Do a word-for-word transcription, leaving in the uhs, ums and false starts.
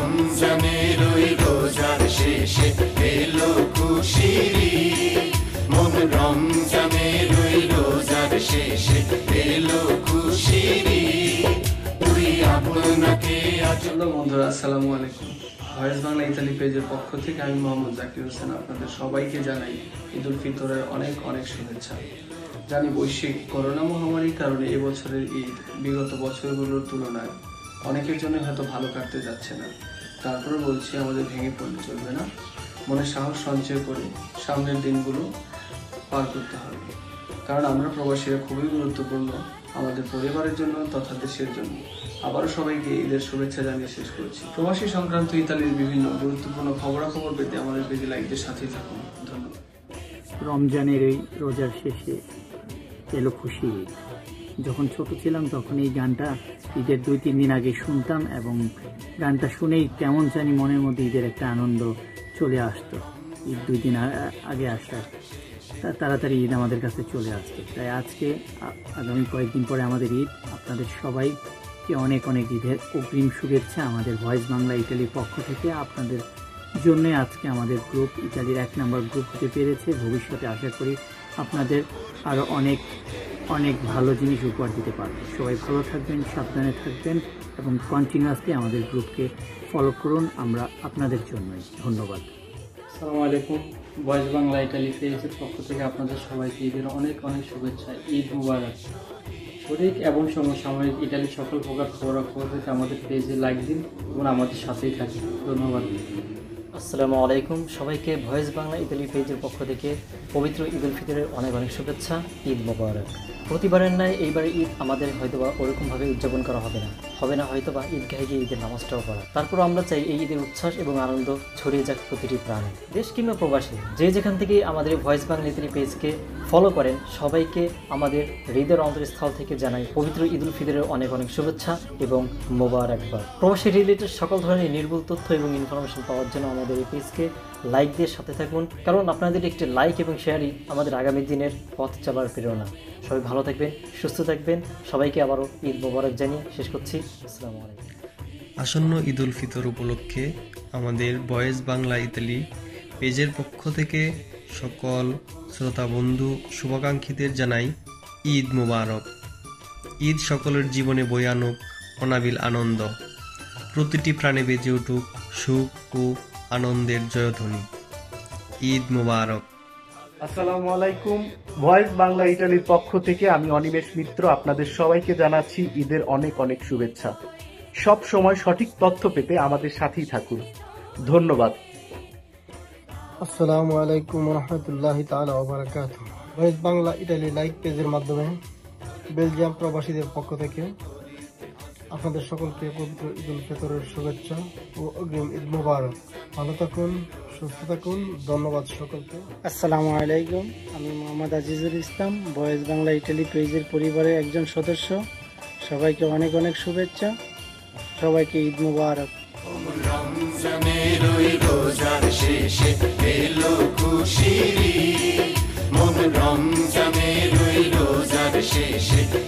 রমজানের ওই রোজার শেষে এলো খুশির ঈদ, মন রমজানের ওই রোজার শেষে এলো খুশির ঈদ, তুই আপনাকে আজ। বন্ধুরা আসসালামু আলাইকুম। ভয়েস বাংলা ইতালি পেজের পক্ষ থেকে আমি মোহাম্মদ জাকির হোসেন আপনাদের সবাইকে জানাই ঈদ উল ফিতরের অনেক অনেক শুভেচ্ছা। জানি বৈশ্বিক করোনা মহামারীর কারণে এবছরের ঈদ বিগত বছরগুলোর তুলনায় অনেকের জন্য হয়তো ভালো কাটতে যাচ্ছে না। তারপরে বলছি, আমাদের ভেঙে পড়লে চলবে না, মনে সাহস সঞ্চয় করে সামনের দিনগুলো পার করতে হবে। কারণ আমরা প্রবাসীরা খুবই গুরুত্বপূর্ণ আমাদের পরিবারের জন্য তথা দেশের জন্য। আবারও সবাইকে ঈদের শুভেচ্ছা জানিয়ে শেষ করছি। প্রবাসী সংক্রান্ত ইতালির বিভিন্ন গুরুত্বপূর্ণ খবরাখবর পেতে আমাদের পেজে লাইকদের সাথেই থাকুন। ধন্যবাদ। রমজানের এই রোজার শেষে এলো খুশি ঈদ। যখন ছোট ছিলাম তখন এই গানটা ঈদের দুই তিন দিন আগে শুনতাম এবং গানটা শুনেই কেমন জানি মনের মধ্যে ঈদের একটা আনন্দ চলে আসতো। ঈদ দুই দিন আগে আসার তাড়াতাড়ি ঈদ আমাদের কাছে চলে আসতো। তাই আজকে আগামী কয়েকদিন পরে আমাদের ঈদ। আপনাদের সবাইকে অনেক অনেক ঈদের অগ্রিম শুভেচ্ছা আমাদের ভয়েস বাংলা ইতালির পক্ষ থেকে। আপনাদের জন্যে আজকে আমাদের গ্রুপ ইতালির এক নম্বর গ্রুপ হতে পেরেছে। ভবিষ্যতে আশা করি আপনাদের আরও অনেক অনেক ভালো জিনিস উপহার দিতে পারবে। সবাই ভালো থাকবেন, সাবধানে থাকবেন এবং কন্টিনিউয়াসলি আমাদের গ্রুপকে ফলো করুন, আমরা আপনাদের জন্যই। ধন্যবাদ। আসসালামু আলাইকুম। ভয়েস বাংলা ইতালি পেজের পক্ষ থেকে আপনাদের সবাইকে ঈদের অনেক অনেক শুভেচ্ছা। ঈদ মুবারক। সঠিক এবং সমসাময়িক ইতালির সকল প্রকার খবরাখবর পেতে আমাদের পেজে লাইক দিন এবং আমাদের সাথেই থাকুন। ধন্যবাদ। আসসালামু আলাইকুম। সবাইকে ভয়েস বাংলা ইতালি পেজের পক্ষ থেকে পবিত্র ঈদ উল ফিতরের অনেক অনেক শুভেচ্ছা। ঈদ মোবারক। প্রতিবারের ন্যায় এইবারে ঈদ আমাদের হয়তোবা ওরকমভাবে উদযাপন করা হবে না হবে না হয়তোবা ঈদগাহে গিয়ে ঈদের নামাজটাও পড়া। তারপর আমরা চাই এই ঈদের উচ্ছ্বাস এবং আনন্দ ছড়িয়ে যাক প্রতিটি প্রাণে। দেশ কিংবা প্রবাসী যে যেখান থেকে আমাদের ভয়েস বাংলা ইতালি পেজকে ফলো করেন সবাইকে আমাদের হৃদয়ের অন্তরস্থল থেকে জানাই পবিত্র ঈদ উল ফিতরের অনেক অনেক শুভেচ্ছা এবং মোবারকবাদ। প্রবাসী রিলেটেড সকল ধরনের নির্ভুল তথ্য এবং ইনফরমেশন পাওয়ার জন্য আমাদের এই পেজকে লাইক দিয়ে সাথে থাকুন, কারণ আপনাদের একটি লাইক এবং শেয়ারই আমাদের আগামী দিনের পথ চলার প্রেরণা। সবাই ভালো থাকবেন, সুস্থ থাকবেন। সবাইকে আবারও ঈদ মোবারক জানিয়ে শেষ করছি। আসসালামু আলাইকুম। আসন্ন ঈদ উল ফিতর উপলক্ষে আমাদের ভয়েস বাংলা ইতালি পেজের পক্ষ থেকে সকল শ্রোতা বন্ধু শুভাকাঙ্ক্ষীদের জানাই ঈদ মোবারক। ঈদ সকলের জীবনে বয়ে আনুক অনাবিল আনন্দ, প্রতিটি প্রাণে বেজে উঠুক সুখ ও আনন্দের জয়ধ্বনি। ঈদ মোবারক। আসসালামু আলাইকুম। ভয়েস বাংলা ইতালির পক্ষ থেকে আমি অনিমেষ মিত্র আপনাদের সবাইকে জানাচ্ছি ঈদের অনেক অনেক শুভেচ্ছা। সব সময় সঠিক তথ্য পেতে আমাদের সাথেই থাকুন। ধন্যবাদ। আসসালামু আলাইকুম রহমতুল্লাহি তাআলা ওয়া বারাকাতুহু। ভয়েস বাংলা ইতালি লাইক পেজের মাধ্যমে বেলজিয়াম প্রবাসীদের পক্ষ থেকে আপনাদের সকলকে পবিত্র ঈদ উল ফিতরের শুভেচ্ছা ও অগ্রিম ঈদ মোবারক। ভালো থাকুন, সুস্থ থাকুন। ধন্যবাদ সকলকে। আসসালামু আলাইকুম। আমি মোহাম্মদ আজিজুল ইসলাম, ভয়েস বাংলা ইটালি পেজের পরিবারের একজন সদস্য। সবাইকে অনেক অনেক শুভেচ্ছা। সবাইকে ঈদ মোবারক। রমজানের ওই রোজার শেষে এলো খুশির ঈদ, মন রমজানের ওই রোজার শেষে